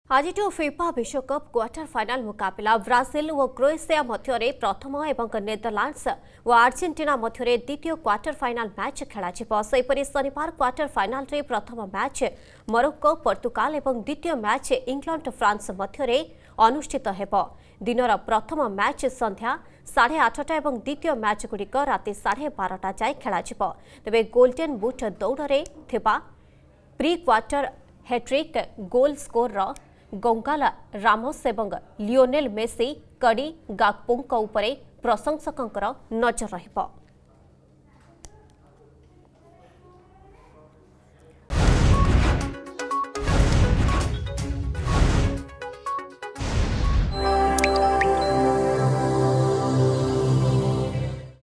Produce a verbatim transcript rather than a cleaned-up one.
आज फिफा विश्वकप quarter final मुकाबला ब्राजिल और क्रोएशिया मध्य प्रथम और नेदरलैंड्स और आर्जेंटीना मध्य द्वितीय क्वार्टर फाइनाल मैच खेल शनिवार क्वार्टर फाइनाल रे प्रथम मैच मोरक्को पोर्तुगाल और द्वितीय मैच इंग्लैंड फ्रांस मध्य अनुष्ठित हेब। दिनर प्रथम मैच संध्या साढ़े आठटा और द्वितीय मैच गुड़िक राति साढ़े बारटा जाए खेल तेज गोल्डन बुट दौड़ pre quarter hat trick goal score Goncalo Ramos एवं लियोनेल मेसी कड़ी गाकपोंक उपरे प्रशंसकों नजर रहिबो।